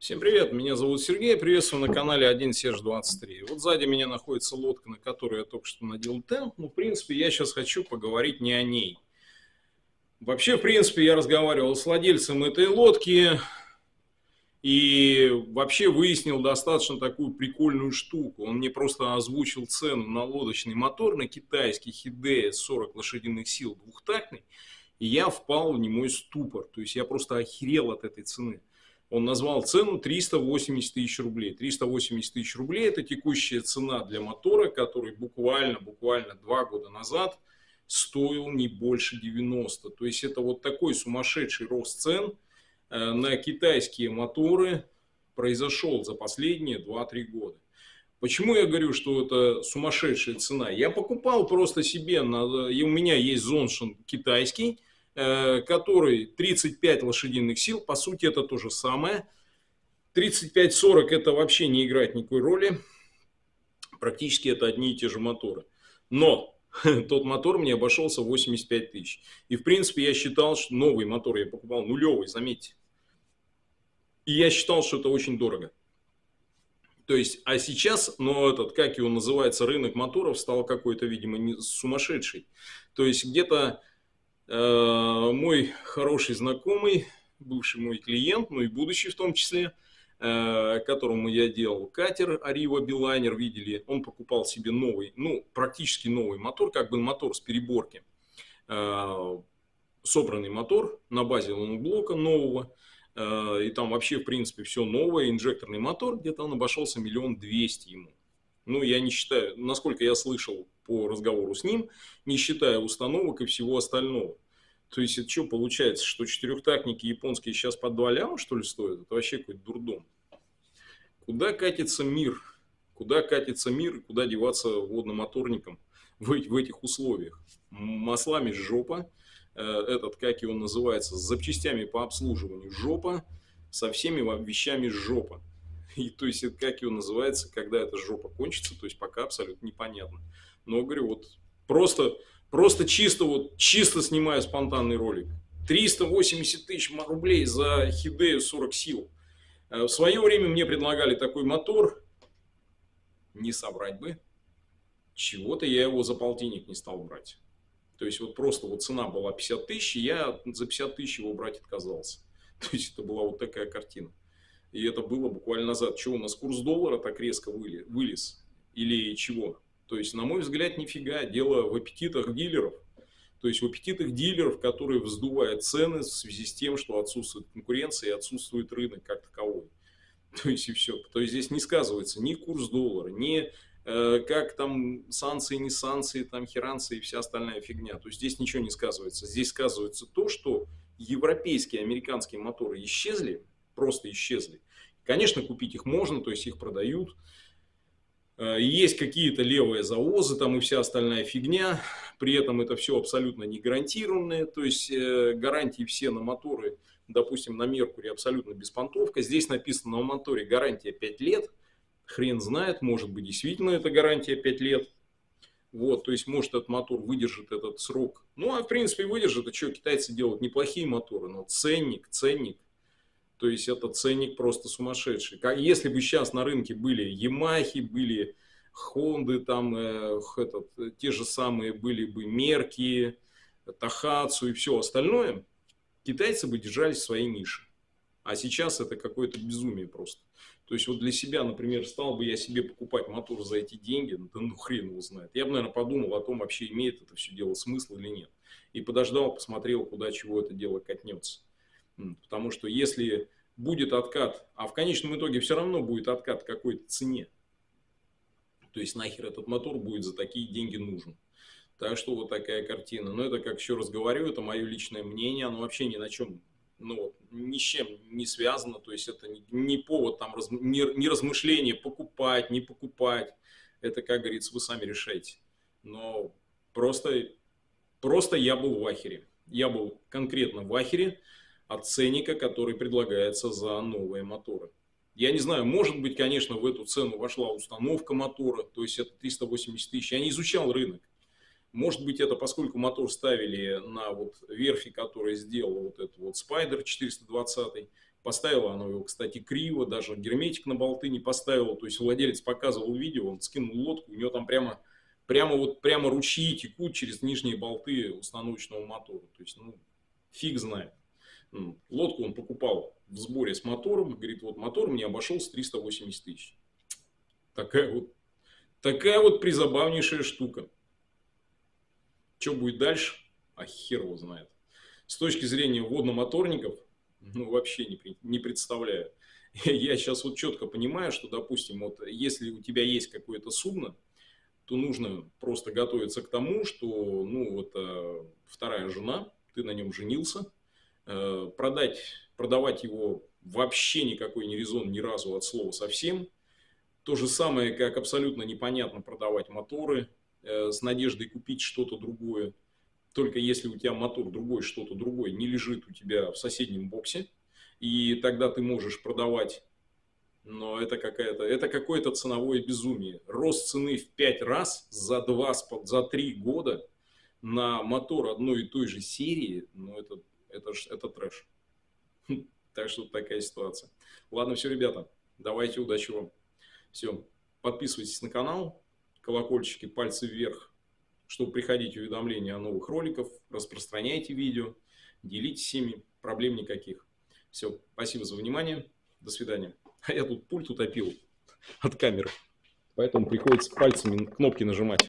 Всем привет, меня зовут Сергей, приветствую на канале 1Серж23. Вот сзади меня находится лодка, на которой я только что надел тент. Ну, в принципе, я сейчас хочу поговорить не о ней. Вообще, в принципе, я разговаривал с владельцем этой лодки и вообще выяснил достаточно такую прикольную штуку. Он мне просто озвучил цену на лодочный мотор, на китайский Хидея 40 лошадиных сил двухтактный, и я впал в немой ступор. То есть я просто охерел от этой цены. Он назвал цену 380 тысяч рублей. 380 тысяч рублей – это текущая цена для мотора, который буквально 2 года назад стоил не больше 90. То есть это вот такой сумасшедший рост цен на китайские моторы произошел за последние 2-3 года. Почему я говорю, что это сумасшедшая цена? Я покупал просто себе, и у меня есть Зоншин китайский, который 35 лошадиных сил, по сути это то же самое. 35-40 это вообще не играет никакой роли, практически это одни и те же моторы. Но тот мотор мне обошелся 85 тысяч. И в принципе я считал, что новый мотор я покупал, нулевый, заметьте. И я считал, что это очень дорого. То есть, а сейчас, как его называется, рынок моторов стал какой-то, видимо, сумасшедший. То есть где-то мой хороший знакомый, бывший мой клиент, ну и будущий в том числе, которому я делал катер Arriva Beeliner, видели, он покупал себе новый, ну практически новый мотор, как бы мотор с переборки, собранный мотор на базе лонблока нового, и там вообще в принципе все новое, инжекторный мотор, где-то он обошелся 1 200 000 ему. Ну, я не считаю, насколько я слышал по разговору с ним, не считая установок и всего остального. То есть, это что получается, что четырехтактники японские сейчас по 2 ляма, что ли, стоят? Это вообще какой-то дурдом. Куда катится мир? Куда катится мир и куда деваться водномоторникам в этих условиях? Маслами жопа, как его называется, с запчастями по обслуживанию жопа, со всеми вещами жопа. И то есть, это как его называется, когда эта жопа кончится, то есть, пока абсолютно непонятно. Но, говорю, вот просто чисто снимаю спонтанный ролик. 380 тысяч рублей за Хидею 40 сил. В свое время мне предлагали такой мотор, не собрать бы. Чего-то я его за полтинник не стал брать. То есть, вот просто вот цена была 50 тысяч, и я за 50 тысяч его брать отказался. То есть, это была вот такая картина. И это было буквально назад. Чего у нас курс доллара так резко вылез? Или чего? То есть, на мой взгляд, нифига. Дело в аппетитах дилеров. То есть, в аппетитах дилеров, которые вздувают цены в связи с тем, что отсутствует конкуренция и отсутствует рынок как таковой. То есть, и все. То есть, здесь не сказывается ни курс доллара, ни как там санкции, не санкции, там херанцы и вся остальная фигня. То есть, здесь ничего не сказывается. Здесь сказывается то, что европейские, американские моторы исчезли, просто исчезли. Конечно, купить их можно, то есть их продают. Есть какие-то левые завозы там и вся остальная фигня. При этом это все абсолютно не гарантированное. То есть гарантии все на моторы, допустим, на Меркури абсолютно беспонтовка. Здесь написано на моторе гарантия 5 лет. Хрен знает, может быть действительно это гарантия 5 лет. Вот, то есть, может, этот мотор выдержит этот срок. Ну, а в принципе выдержит. А что, китайцы делают неплохие моторы, но ценник. То есть, это ценник просто сумасшедший. Если бы сейчас на рынке были Ямахи, были Хонды, там, те же самые были бы Мерки, Тахацу и все остальное, китайцы бы держались в своей нише. А сейчас это какое-то безумие просто. То есть, вот для себя, например, стал бы я себе покупать мотор за эти деньги, да ну хрен его знает. Я бы, наверное, подумал о том, вообще имеет это все дело смысл или нет. И подождал, посмотрел, куда чего это дело катнется. Потому что если будет откат, а в конечном итоге все равно будет откат в какой-то цене, то есть нахер этот мотор будет за такие деньги нужен. Так что вот такая картина. Но это, как еще раз говорю, это мое личное мнение, оно вообще ни на чем, ни с чем не связано. То есть это не повод, там, не размышление покупать, не покупать. Это, как говорится, вы сами решаете. Но просто я был в ахере. Я был конкретно в ахере от ценника, который предлагается за новые моторы. Я не знаю, может быть, конечно, в эту цену вошла установка мотора, то есть это 380 тысяч. Я не изучал рынок. Может быть, это поскольку мотор ставили на вот верфи, которая сделала вот этот вот Spider 420, Поставила она его, кстати, криво, даже герметик на болты не поставила. То есть владелец показывал видео, он скинул лодку, у него там прямо ручьи текут через нижние болты установочного мотора. То есть, ну, фиг знает. Лодку он покупал в сборе с мотором. Говорит, вот мотор мне обошелся 380 тысяч. Такая вот призабавнейшая штука. Что будет дальше? А хер его знает. С точки зрения водномоторников, ну, вообще не представляю. Я сейчас вот четко понимаю, что, допустим, вот если у тебя есть какое-то судно, то нужно просто готовиться к тому, что, ну, вот вторая жена, ты на нем женился, продавать его вообще никакой не резон ни разу от слова совсем. То же самое, как абсолютно непонятно продавать моторы с надеждой купить что-то другое. Только если у тебя мотор другой, что-то другое не лежит у тебя в соседнем боксе, и тогда ты можешь продавать. Но это какое-то ценовое безумие. Рост цены в 5 раз за 3 года на мотор одной и той же серии, ну это трэш. Так что такая ситуация. Ладно, все, ребята, давайте, удачи вам. Все, подписывайтесь на канал, колокольчики, пальцы вверх, чтобы приходить уведомления о новых роликах, распространяйте видео, делитесь ими, проблем никаких. Все, спасибо за внимание, до свидания. А я тут пульт утопил от камеры, поэтому приходится пальцами кнопки нажимать.